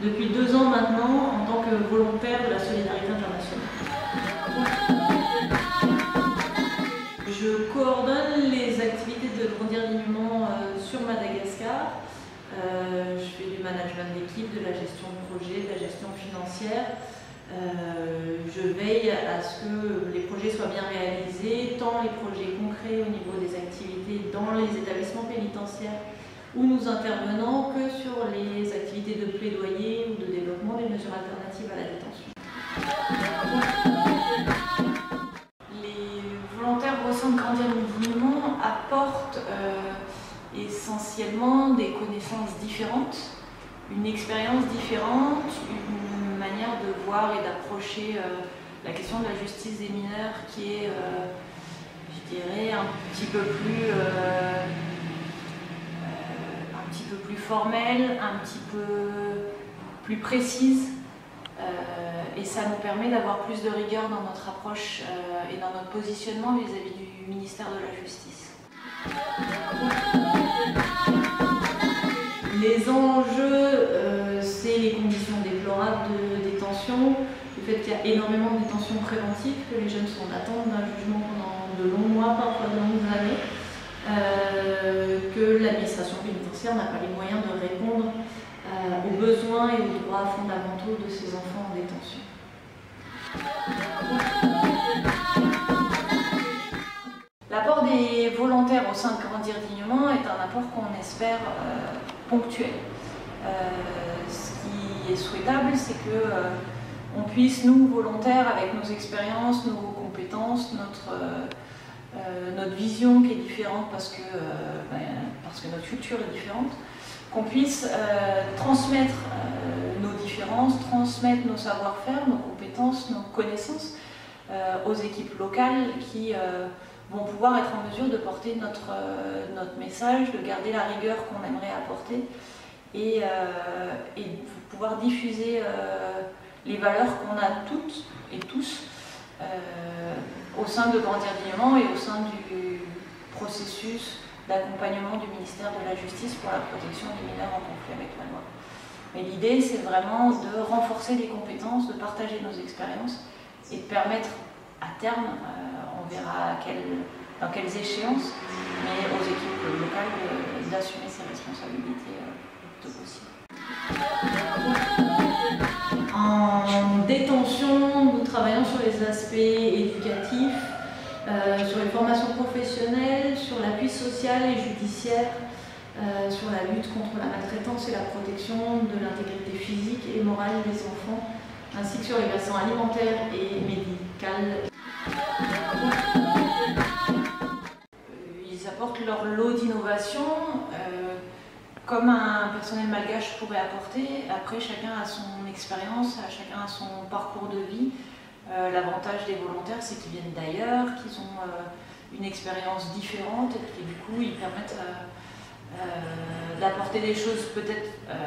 depuis 2 ans maintenant en tant que volontaire de la solidarité internationale. Je coordonne les activités de Grandir dignement sur Madagascar. Je fais du management d'équipe, de la gestion de projet, de la gestion financière. Je veille à ce que les projets soient bien réalisés, tant les projets concrets au niveau des activités dans les établissements pénitentiaires où nous intervenons que sur les activités de plaidoyer ou de développement des mesures alternatives à la détention. Les volontaires au sein de Grandir dignement apportent essentiellement des connaissances différentes, une expérience différente, une manière de voir et d'approcher la question de la justice des mineurs qui est, je dirais, un petit peu plus formelle, un petit peu plus précise. Et ça nous permet d'avoir plus de rigueur dans notre approche et dans notre positionnement vis-à-vis du ministère de la Justice. Les enjeux, c'est les conditions déplorables de détention, le fait qu'il y a énormément de détention préventive, que les jeunes sont en attente d'un jugement pendant de longs mois, parfois de longues années, que l'administration pénitentiaire n'a pas les moyens de répondre aux besoins et aux droits fondamentaux de ces enfants en détention. L'apport des volontaires au sein de Grandir dignement est un apport qu'on espère ponctuel. Ce qui est souhaitable, c'est qu'on puisse, nous, volontaires, avec nos expériences, nos compétences, notre vision qui est différente parce que notre culture est différente, qu'on puisse transmettre nos différences, transmettre nos savoir-faire, nos compétences, nos connaissances aux équipes locales qui vont pouvoir être en mesure de porter notre message, de garder la rigueur qu'on aimerait apporter et pouvoir diffuser les valeurs qu'on a toutes et tous au sein de Grandir dignement et au sein du processus d'accompagnement du ministère de la Justice pour la protection des mineurs en conflit avec la loi. Mais l'idée, c'est vraiment de renforcer les compétences, de partager nos expériences et de permettre à terme, on verra dans quelles échéances, mais aux équipes locales d'assumer ces responsabilités le plus possible. En détention, nous travaillons sur les aspects éducatifs, sur les formations professionnelles, sur l'appui social et judiciaire, sur la lutte contre la maltraitance et la protection de l'intégrité physique et morale des enfants, ainsi que sur les versants alimentaires et médical. Ils apportent leur lot d'innovation, comme un personnel malgache pourrait apporter. Après, chacun a son expérience, chacun a son parcours de vie. L'avantage des volontaires, c'est qu'ils viennent d'ailleurs, qu'ils ont une expérience différente et que du coup, ils permettent d'apporter des choses peut-être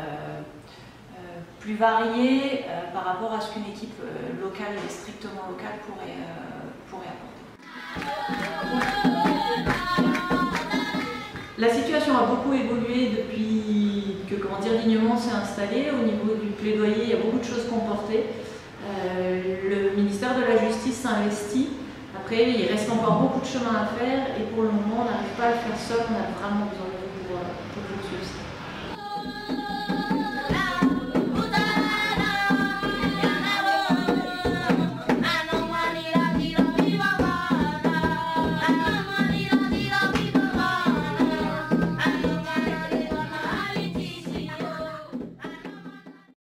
plus variées par rapport à ce qu'une équipe locale et strictement locale pourrait apporter. La situation a beaucoup évolué depuis que Grandir dignement s'est installé. Au niveau du plaidoyer, il y a beaucoup de choses comportées. Le ministère de la Justice s'investit. Après, il reste encore beaucoup de chemin à faire et pour le moment, on n'arrive pas à le faire seul. On a vraiment besoin de vous pour poursuivre ça.